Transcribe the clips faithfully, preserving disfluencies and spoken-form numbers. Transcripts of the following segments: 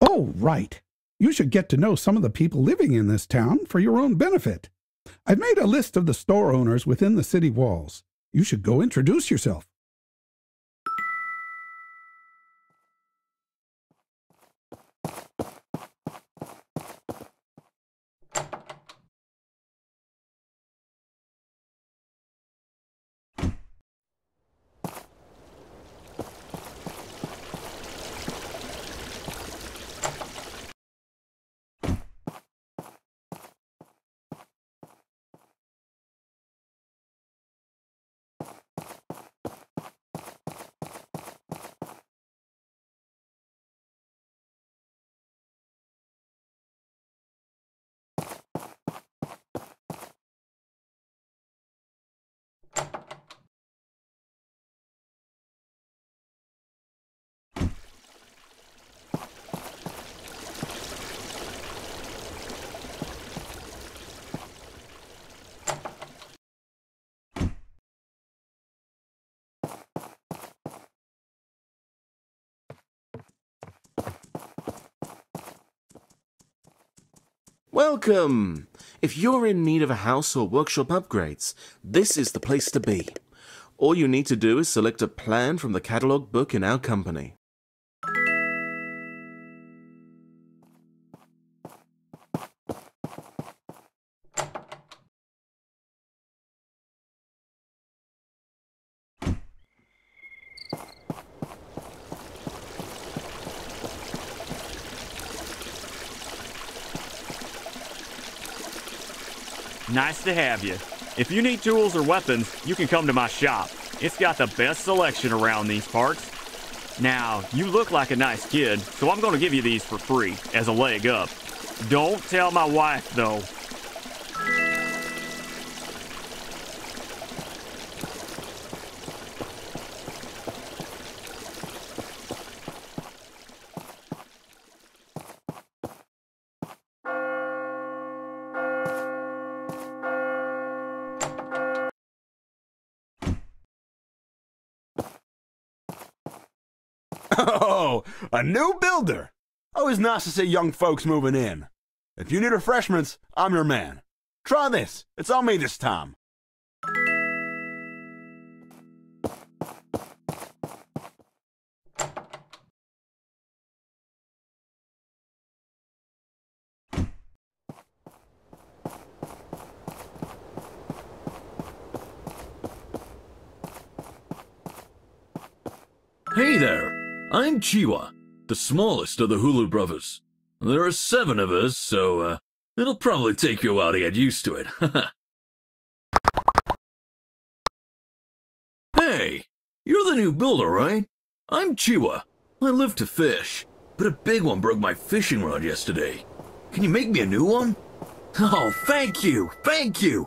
Oh, right. You should get to know some of the people living in this town for your own benefit. I've made a list of the store owners within the city walls. You should go introduce yourself. Welcome! If you're in need of a house or workshop upgrades, this is the place to be. All you need to do is select a plan from the catalog book in our company. Nice to have you. If you need tools or weapons, you can come to my shop. It's got the best selection around these parts. Now, you look like a nice kid, so I'm going to give you these for free, as a leg up. Don't tell my wife, though. Oh, a new builder! Always nice to see young folks moving in. If you need refreshments, I'm your man. Try this. It's on me this time. Hey there, I'm Qiwa, the smallest of the Hulu brothers. There are seven of us, so uh, it'll probably take you a while to get used to it. Hey, you're the new builder, right? I'm Qiwa. I live to fish, but a big one broke my fishing rod yesterday. Can you make me a new one? Oh, thank you, thank you.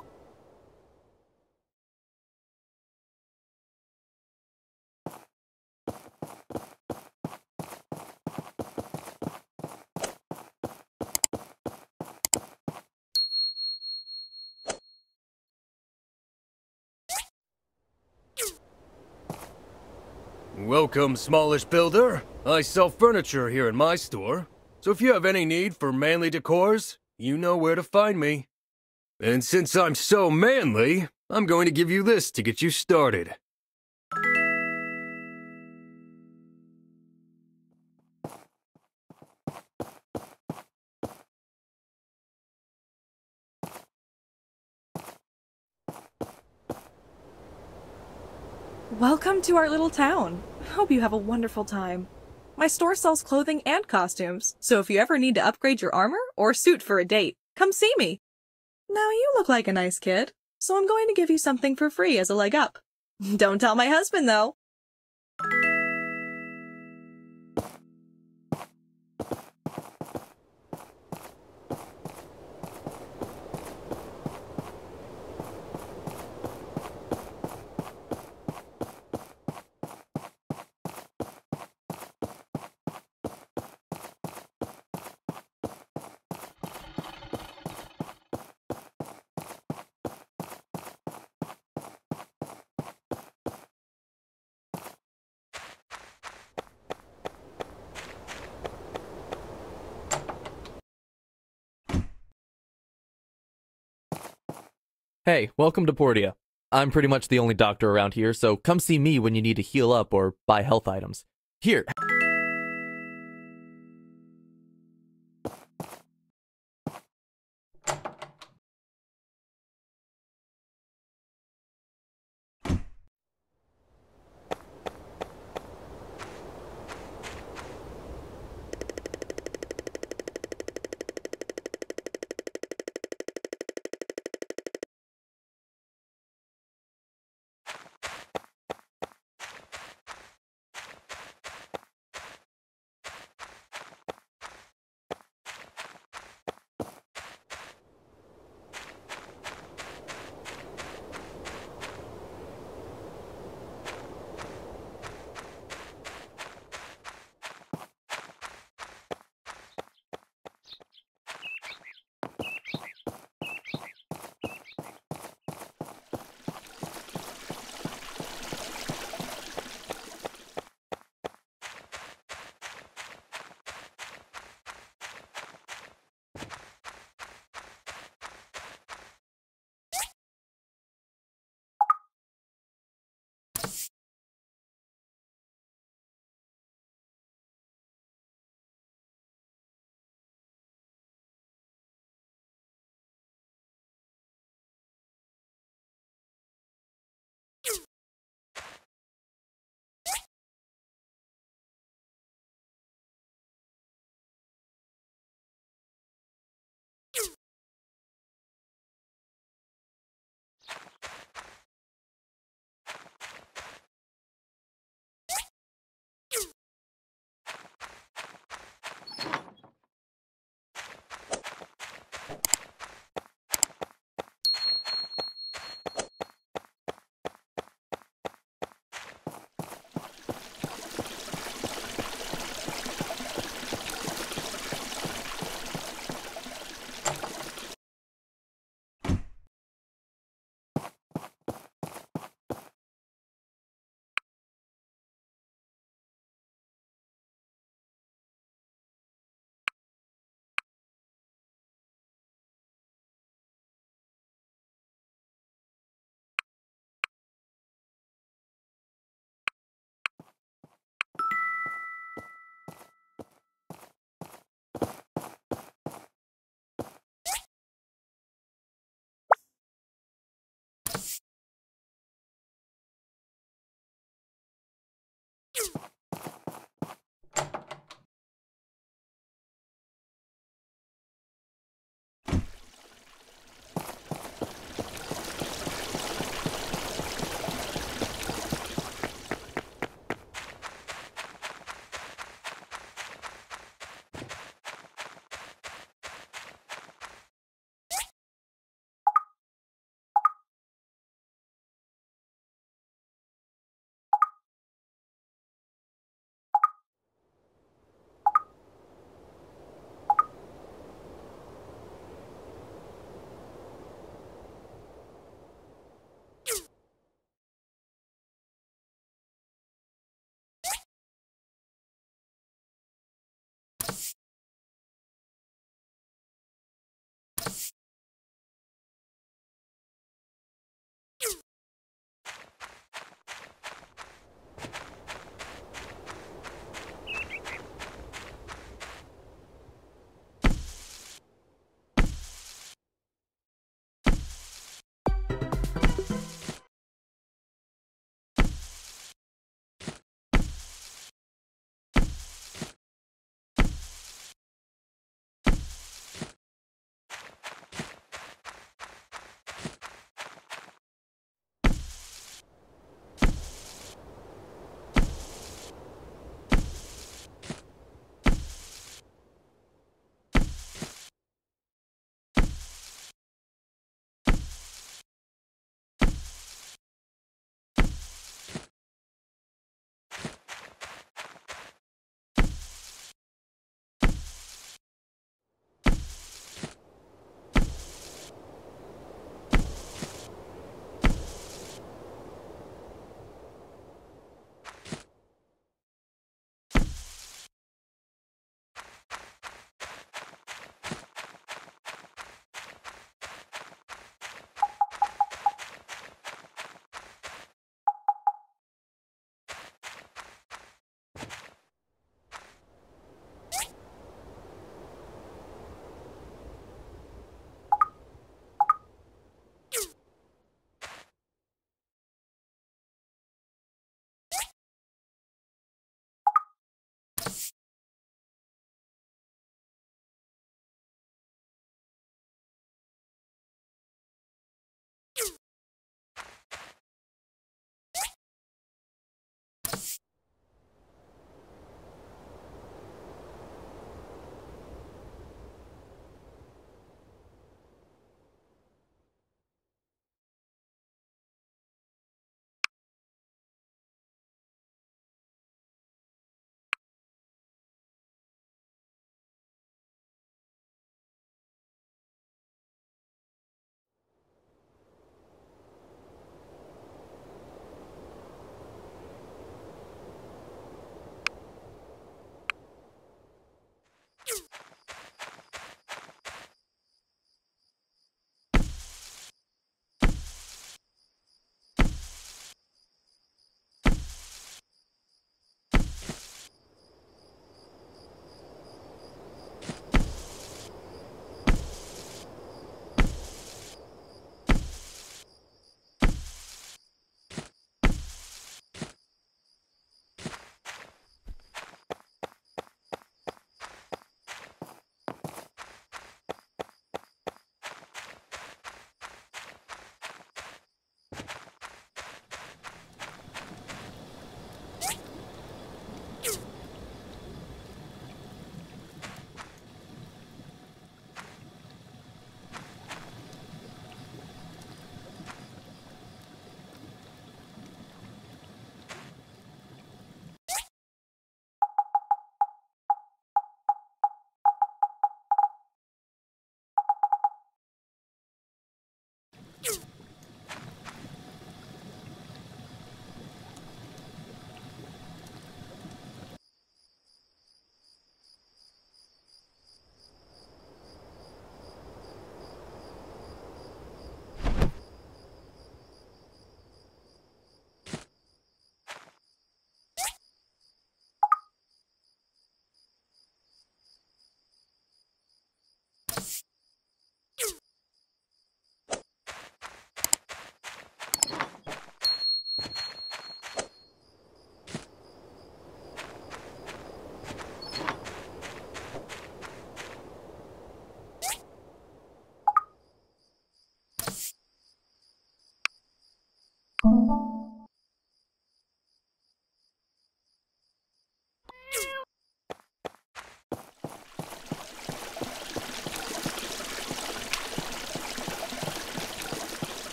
Welcome, smallish builder. I sell furniture here in my store, so if you have any need for manly decors, you know where to find me. And since I'm so manly, I'm going to give you this to get you started. Welcome to our little town. Hope you have a wonderful time. My store sells clothing and costumes, so if you ever need to upgrade your armor or suit for a date, come see me. Now you look like a nice kid, so I'm going to give you something for free as a leg up. Don't tell my husband, though. Hey, welcome to Portia. I'm pretty much the only doctor around here, so come see me when you need to heal up or buy health items. Here,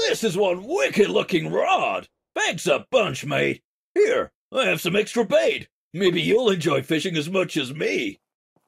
this is one wicked-looking rod. Thanks a bunch, mate. Here, I have some extra bait. Maybe you'll enjoy fishing as much as me.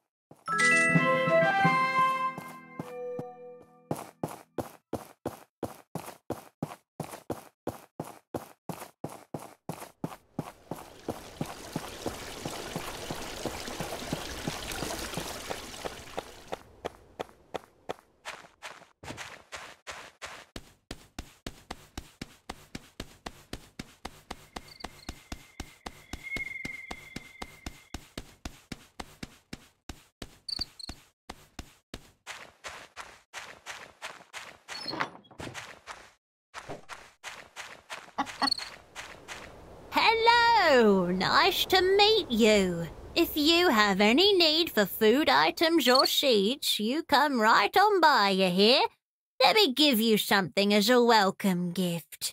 Hello, nice to meet you. If you have any need for food items or seeds, you come right on by, you hear? Let me give you something as a welcome gift.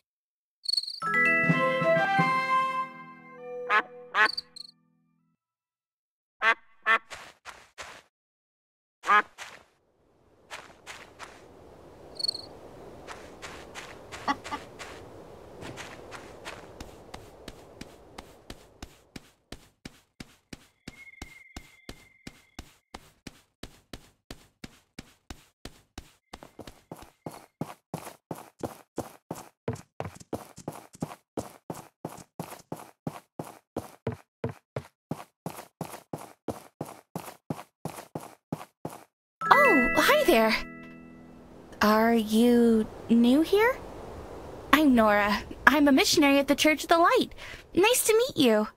Oh, hi there. Are you new here? I'm Nora. I'm a missionary at the Church of the Light. Nice to meet you.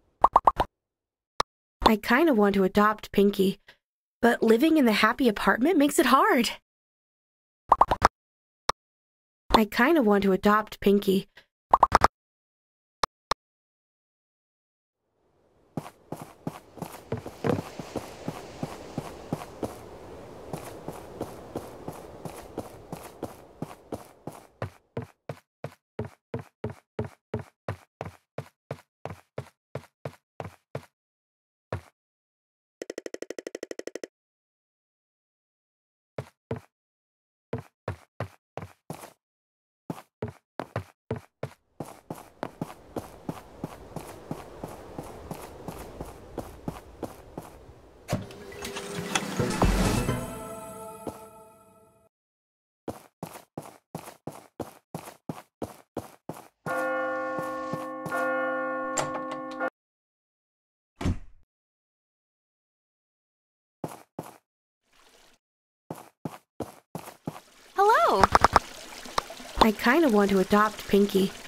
I kind of want to adopt Pinky, but living in the happy apartment makes it hard. I kind of want to adopt Pinky. Hello. I kind of want to adopt Pinky.